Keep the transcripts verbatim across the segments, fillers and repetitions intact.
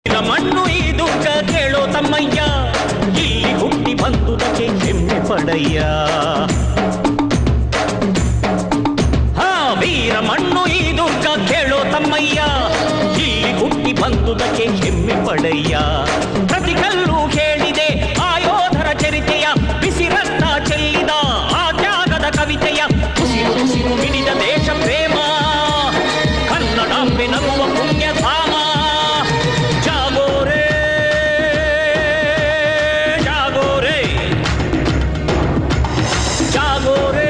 ಮಣ್ಣು ಈ ದುರ್ಗ ಕೇಳೋ ತಮ್ಮಯ್ಯ, ಇಲ್ಲಿ ಹುಟ್ಟಿ ಬಂದುದಕ್ಕೆ ಹೆಮ್ಮೆ ಪಡಯ್ಯ. ಹಾ ವೀರ ಮಣ್ಣು ಈ ದುರ್ಗ ಕೇಳೋ ತಮ್ಮಯ್ಯ, ಇಲ್ಲಿ ಹುಟ್ಟಿ ಬಂದುದಕ್ಕೆ ಹೆಮ್ಮೆ ಪಡಯ್ಯ. ಪ್ರತಿ ಕಲ್ಲು ಕೇಳಿದೆ ಆ ಯೋಧರ ಚರಿತೆಯ, ಬಿಸಿ ರಕ್ತ ಚೆಲ್ಲಿದ ಆ ತ್ಯಾಗದ ಕವಿತೆಯ, ಉಸಿರು ಉಸಿರು ಮಿಡಿದ ದೇಶ ಪ್ರೇಮ, ಕನ್ನಡಾಂಬೆ ನಗುವ ಪುಣ್ಯಧಾಮ. ಜಾಗೋರೆ ಜಾಗೋರೆ ಜಾಗೋರೆ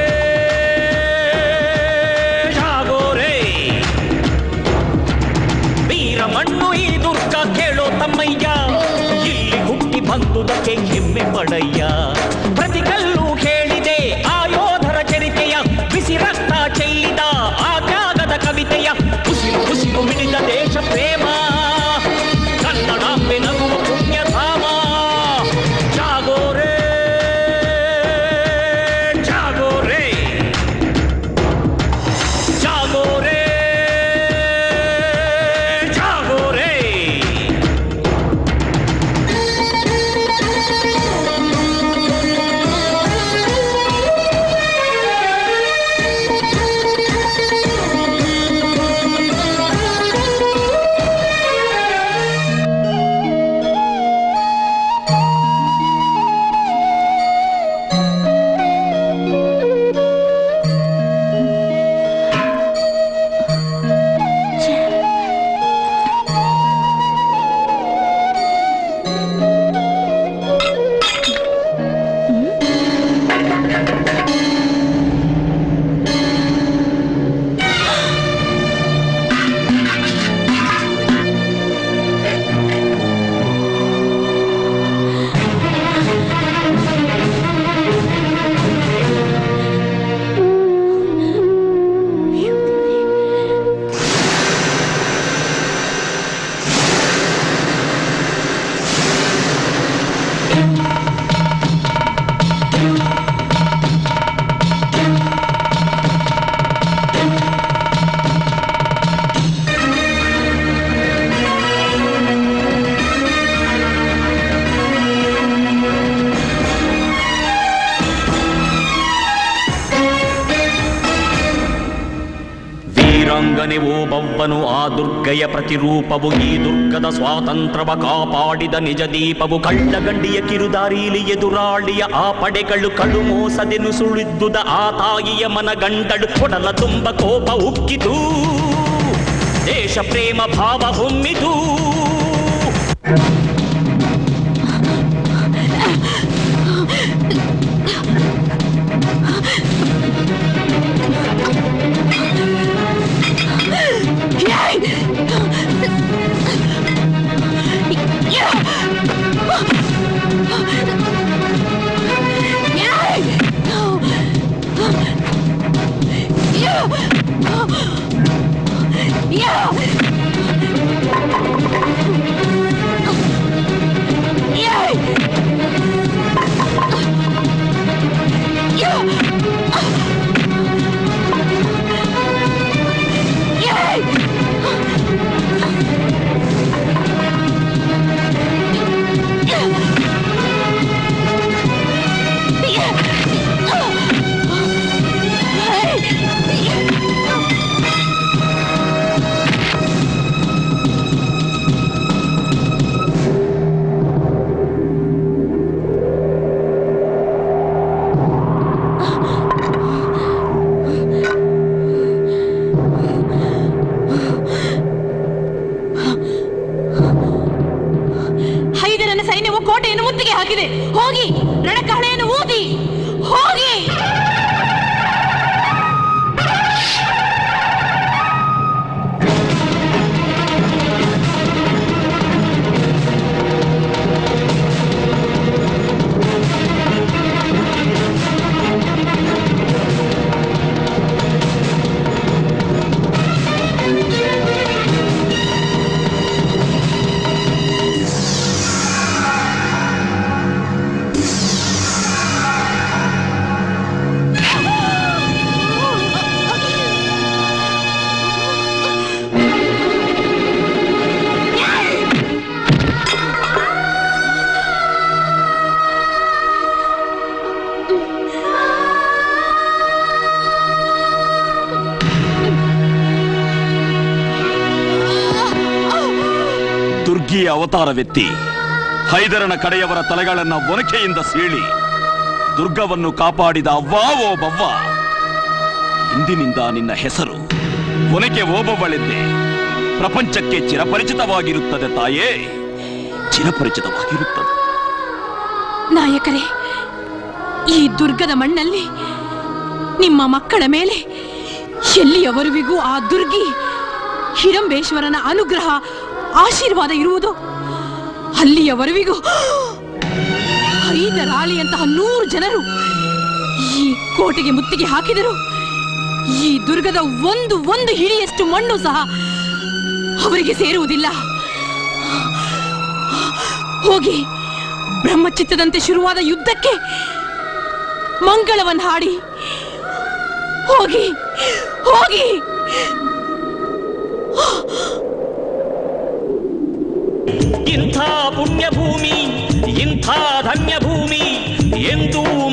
ಜಾಗೋರೆ. ವೀರ ಮಣ್ಣು ಈ ದುರ್ಗ ಕೇಳೋ ತಮ್ಮಯ್ಯ, ಇಲ್ಲಿ ಹುಟ್ಟಿ ಬಂದುದಕ್ಕೆ ಹೆಮ್ಮೆ ಪಡಯ್ಯ. ಪ್ರತಿ ಕಲ್ಲು ಕೇಳಿದೆ ಆ ಯೋಧರ ಚರಿತೆಯ, ಬಿಸಿ ರಕ್ತ ಚೆಲ್ಲಿದ ಆ ತ್ಯಾಗದ ಕವಿತೆಯ, ಉಸಿರು ಉಸಿರು ಮಿಡಿದ ದೇಶ ಪ್ರೇಮ, ಕನ್ನಡಾಂಬೆ ನಗುವ ಪುಣ್ಯಧಾಮ. ಜಾಗೋರೆ ಜಾಗೋರೆ ಜಾಗೋರೆ ಜಾಗೋರೆ. ಓಬವ್ವನು ಆ ದುರ್ಗೆಯ ಪ್ರತಿರೂಪವು, ಈ ದುರ್ಗದ ಸ್ವಾತಂತ್ರ್ಯವ ಕಾಪಾಡಿದ ನಿಜ ದೀಪವು. ಕಳ್ಳಗಂಡಿಯ ಕಿರುದಾರಿಲಿ ಎದುರಾಳಿಯ ಆ ಪಡೆಗಳು, ಕಡು ಮೋಸದೆನು ಸುಳಿದ್ದುದ ಆ ತಾಯಿಯ ಮನಗಂಡಳು. ಕೊಡಲ ತುಂಬ ಕೋಪ ಉಕ್ಕಿತು, ದೇಶ ಪ್ರೇಮ ಭಾವ ಹೊಮ್ಮಿತು. ಕೋಟೆಯನ್ನು ಮುತ್ತಿಗೆ ಹಾಕಿದೆ. ಹೋಗಿ ರಣಕಹಳೆಯನ್ನು ಊದಿ ಹೋಗಿ. ದುರ್ಗಿಯ ಅವತಾರವೆತ್ತಿ ಹೈದರನ ಕಡೆಯವರ ತಲೆಗಳನ್ನ ಒನಕೆಯಿಂದ ಸೀಳಿ ದುರ್ಗವನ್ನು ಕಾಪಾಡಿದ ಅವ್ವಾ ಓಬವ್ವ, ಇಂದಿನಿಂದ ನಿನ್ನ ಹೆಸರು ಒನಕೆ ಓಬವ್ವಳೆಂದೇ ಪ್ರಪಂಚಕ್ಕೆ ಚಿರಪರಿಚಿತವಾಗಿರುತ್ತದೆ ತಾಯೇ, ಚಿರಪರಿಚಿತವಾಗಿರುತ್ತದೆ. ನಾಯಕರೇ, ಈ ದುರ್ಗದ ಮಣ್ಣಲ್ಲಿ ನಿಮ್ಮ ಮಕ್ಕಳ ಮೇಲೆ ಎಲ್ಲಿಯವರೆಗೂ ಆ ದುರ್ಗಿ ಹಿರಂಬೇಶ್ವರನ ಅನುಗ್ರಹ ಆಶೀರ್ವಾದ ಇರುವುದು, ಅಲ್ಲಿಯವರೆಗೂ ಹೈದರಾಳಿಯಂತಹ ನೂರು ಜನರು ಈ ಕೋಟೆಗೆ ಮುತ್ತಿಗೆ ಹಾಕಿದರು ಈ ದುರ್ಗದ ಒಂದು ಒಂದು ಹಿಡಿಯಷ್ಟು ಮಣ್ಣು ಸಹ ಅವರಿಗೆ ಸೇರುವುದಿಲ್ಲ. ಹೋಗಿ ಬ್ರಹ್ಮಚಿತ್ತದಂತೆ ಶುರುವಾದ ಯುದ್ಧಕ್ಕೆ ಮಂಗಳವನ್ನು ಹಾಡಿ ಹೋಗಿ ಹೋಗಿ. ಇಂಥ ಪುಣ್ಯ ಭೂಮಿ, ಇಂಥ ಧನ್ಯ ಭೂಮಿ ಎಂದೂ